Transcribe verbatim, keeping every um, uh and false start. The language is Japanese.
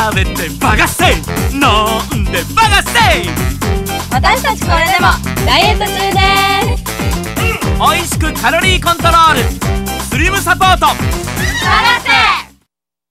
食べてバカせい、飲んでバカせい。 私たちこれでもダイエット中です。 おいしくカロリーコントロール、スリムサポート。 バカせい